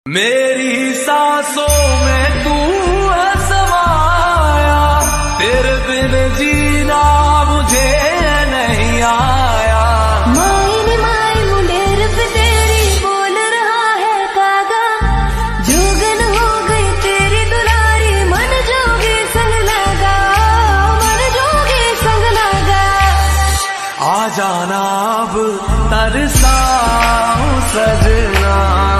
मेरी सांसों में तू है समाया, तेरे बिन जीना मुझे नहीं आया। माई माई मुंडेर पे तेरी बोल रहा है कागा, जोगन हो गई तेरी दुलारी, मन जोगे संग लगा, मन जोगे संग लगा। आ जाना अब तरसाऊं सजना।